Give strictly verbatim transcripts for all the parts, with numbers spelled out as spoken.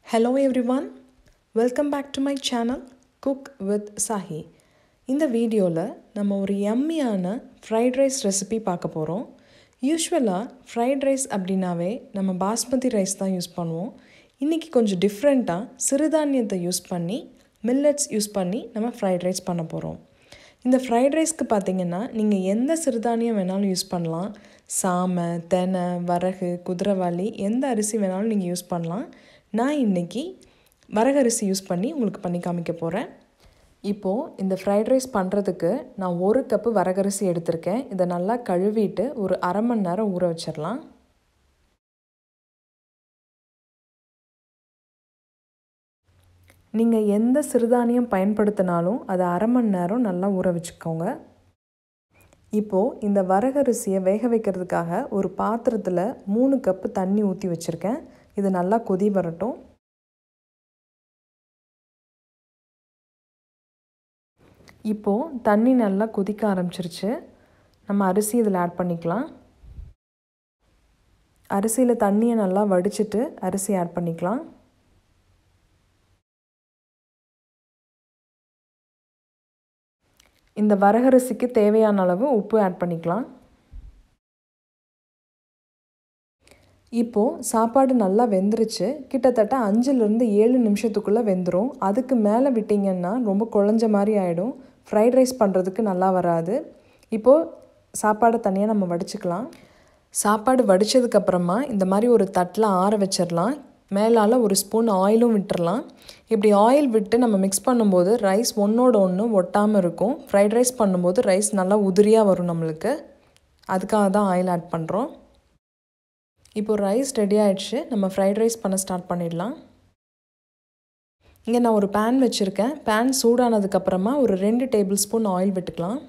Hello everyone, welcome back to my channel Cook with Sahi. இந்த வீடியோவில் நம்ம ஒரு யம்மியான ஃப்ரைட் ரைஸ் ரெசிபி பார்க்க போகிறோம். யூஸ்வலாக ஃப்ரைட் ரைஸ் அப்படின்னாவே நம்ம பாஸ்மதி ரைஸ் தான் யூஸ் பண்ணுவோம். இன்றைக்கி கொஞ்சம் டிஃப்ரெண்ட்டாக சிறுதானியத்தை யூஸ் பண்ணி மில்லட்ஸ் யூஸ் பண்ணி நம்ம ஃப்ரைட் ரைஸ் பண்ண போகிறோம். இந்த ஃப்ரைட் ரைஸ்க்கு பார்த்திங்கன்னா நீங்கள் எந்த சிறுதானியம் வேணாலும் யூஸ் பண்ணலாம். சாமை, தெனை, வரகு, குதிரைவாலி எந்த அரிசி வேணாலும் நீங்கள் யூஸ் பண்ணலாம். நான் இன்றைக்கி வரகரிசி யூஸ் பண்ணி உங்களுக்கு பண்ணி காமிக்க போகிறேன். இப்போது இந்த ஃப்ரைட் ரைஸ் பண்ணுறதுக்கு நான் ஒரு கப்பு வரகரிசி எடுத்திருக்கேன். இதை நல்லா கழுவிட்டு ஒரு அரை மணி நேரம் ஊற வச்சிடலாம். நீங்கள் எந்த சிறுதானியம் பயன்படுத்தினாலும் அதை அரை மணி நேரம் நல்லா ஊற வச்சுக்கோங்க. இப்போது இந்த வரகரிசியை வேக வைக்கிறதுக்காக ஒரு பாத்திரத்தில் மூணு கப்பு தண்ணி ஊற்றி வச்சுருக்கேன். இது நல்லா கொதி வரட்டும். இப்போது தண்ணி நல்லா கொதிக்க ஆரம்பிச்சிருச்சு. நம்ம அரிசி இதில் ஆட் பண்ணிக்கலாம். அரிசியில் தண்ணியை நல்லா வடிச்சிட்டு அரிசி ஆட் பண்ணிக்கலாம். இந்த வரகரிசிக்கு தேவையான அளவு உப்பு ஆட் பண்ணிக்கலாம். இப்போது சாப்பாடு நல்லா வெந்துருச்சு. கிட்டத்தட்ட அஞ்சுலேருந்து ஏழு நிமிஷத்துக்குள்ளே வெந்துடும். அதுக்கு மேலே விட்டிங்கன்னா ரொம்ப குழஞ்ச மாதிரி ஆகிடும். ஃப்ரைட் ரைஸ் பண்ணுறதுக்கு நல்லா வராது. இப்போது சாப்பாடை தனியாக நம்ம வடிச்சுக்கலாம். சாப்பாடு வடித்ததுக்கப்புறமா இந்த மாதிரி ஒரு தட்டில் ஆற வச்சிடலாம். மேலால் ஒரு ஸ்பூன் ஆயிலும் விட்டுடலாம். இப்படி ஆயில் விட்டு நம்ம மிக்ஸ் பண்ணும்போது ரைஸ் ஒன்றோட ஒன்று ஒட்டாமல் இருக்கும். ஃப்ரைட் ரைஸ் பண்ணும்போது ரைஸ் நல்லா உதிரியாக வரும் நம்மளுக்கு. அதுக்காக தான் ஆயில் ஆட் பண்ணுறோம். இப்போது ரைஸ் ரெடி ஆகிடுச்சு. நம்ம ஃப்ரைட் ரைஸ் பண்ண ஸ்டார்ட் பண்ணிடலாம். இங்கே நான் ஒரு பேன் வச்சுருக்கேன். பேன் சூடானதுக்கப்புறமா ஒரு ரெண்டு டேபிள் ஸ்பூன் ஆயில் விட்டுக்கலாம்.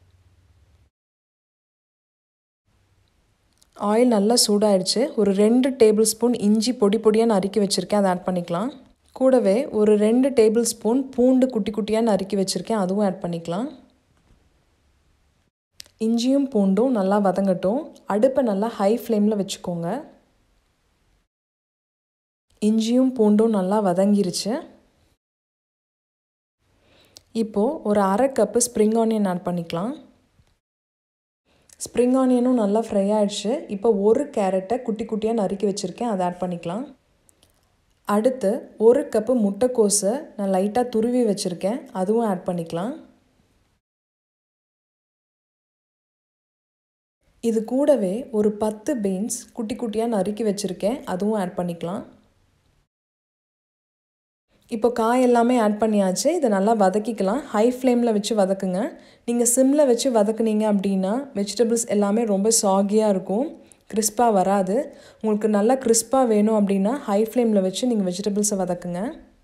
ஆயில் நல்லா சூடாயிடுச்சு. ஒரு ரெண்டு டேபிள் ஸ்பூன் இஞ்சி பொடி பொடியாக நறுக்கி வச்சுருக்கேன், அதை ஆட் பண்ணிக்கலாம். கூடவே ஒரு ரெண்டு டேபிள் ஸ்பூன் பூண்டு குட்டி குட்டியாக நறுக்கி வச்சுருக்கேன், அதுவும் ஆட் பண்ணிக்கலாம். இஞ்சியும் பூண்டும் நல்லா வதங்கட்டும். அடுப்பை நல்லா ஹை ஃப்ளேமில் வச்சுக்கோங்க. இஞ்சியும் பூண்டும் நல்லா வதங்கிருச்சு. இப்போது ஒரு அரை கப்பு ஸ்ப்ரிங் ஆனியன் ஆட் பண்ணிக்கலாம். ஸ்ப்ரிங் ஆனியனும் நல்லா ஃப்ரை ஆகிடுச்சு. இப்போ ஒரு கேரட்டை குட்டி குட்டியாக நறுக்கி வச்சுருக்கேன், அதை ஆட் பண்ணிக்கலாம். அடுத்து ஒரு கப்பு முட்டைக்கோஸை நான் லைட்டாக துருவி வச்சுருக்கேன், அதுவும் ஆட் பண்ணிக்கலாம். இது கூடவே ஒரு பத்து பீன்ஸ் குட்டி குட்டியாக நறுக்கி வச்சுருக்கேன், அதுவும் ஆட் பண்ணிக்கலாம். இப்போ காய் எல்லாமே ஆட் பண்ணியாச்சு. இதை நல்லா வதக்கிக்கலாம். ஹை ஃப்ளேமில் வச்சு வதக்குங்க. நீங்கள் சிம்மில் வச்சு வதக்குனீங்க அப்படின்னா வெஜிடபிள்ஸ் எல்லாமே ரொம்ப சாகியாக இருக்கும், கிறிஸ்பாக வராது. உங்களுக்கு நல்லா கிறிஸ்பாக வேணும் அப்படின்னா ஹை ஃப்ளேமில் வச்சு நீங்கள் வெஜிடபிள்ஸை வதக்குங்க.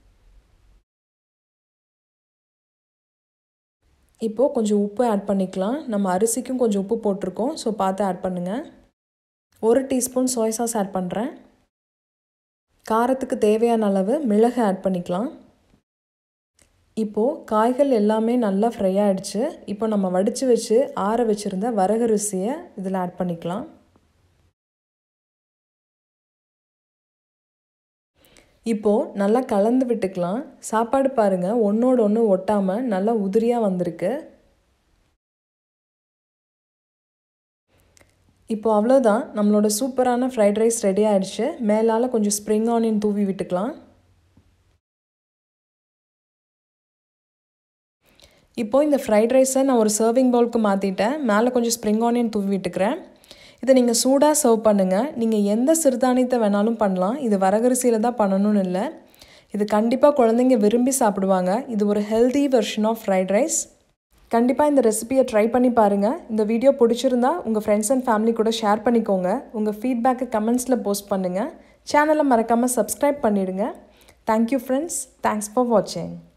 இப்போது கொஞ்சம் உப்பு ஆட் பண்ணிக்கலாம். நம்ம அரிசிக்கும் கொஞ்சம் உப்பு போட்டிருக்கோம், ஸோ பார்த்து ஆட் பண்ணுங்கள். ஒரு டீஸ்பூன் சோய் சாஸ் ஆட் பண்ணுறேன். காரத்துக்கு தேவையான அளவு மிளகு ஆட் பண்ணிக்கலாம். இப்போது காய்கள் எல்லாமே நல்லா ஃப்ரை ஆகிடுச்சு. இப்போ நம்ம வடித்து வச்சு ஆற வச்சுருந்த வரகரிசியை இதில் ஆட் பண்ணிக்கலாம். இப்போது நல்லா கலந்து விட்டுக்கலாம். சாப்பாடு பாருங்கள், ஒன்றோட ஒன்று ஒட்டாமல் நல்லா உதிரியாக வந்திருக்கு. இப்போது அவ்வளோதான், நம்மளோட சூப்பரான ஃப்ரைட் ரைஸ் ரெடி ஆகிடுச்சு. மேலால் கொஞ்சம் ஸ்ப்ரிங் ஆனியன் தூவி விட்டுக்கலாம். இப்போது இந்த ஃப்ரைட் ரைஸை நான் ஒரு சர்விங் பவுலுக்கு மாற்றிட்டேன். மேலே கொஞ்சம் ஸ்ப்ரிங் ஆனியன் தூவி விட்டுக்கிறேன். இதை நீங்கள் சூடாக சர்வ் பண்ணுங்கள். நீங்கள் எந்த சிறுதானியத்தை வேணாலும் பண்ணலாம். இது வரகரிசியில் தான் பண்ணணும்னு இல்லை. இது கண்டிப்பாக குழந்தைங்க விரும்பி சாப்பிடுவாங்க. இது ஒரு healthy version of fried rice. கண்டிப்பாக இந்த ரெசிபியை ட்ரை பண்ணி பாருங்கள். இந்த வீடியோ பிடிச்சிருந்தா உங்கள் ஃப்ரெண்ட்ஸ் அண்ட் ஃபேமிலி கூட ஷேர் பண்ணிக்கோங்க. உங்கள் ஃபீட்பேக்கை கமெண்ட்ஸில் போஸ்ட் பண்ணுங்கள். சேனலை மறக்காமல் சப்ஸ்கிரைப் பண்ணிவிடுங்க. Thank you friends. தேங்க்ஸ் ஃபார் வாட்சிங்.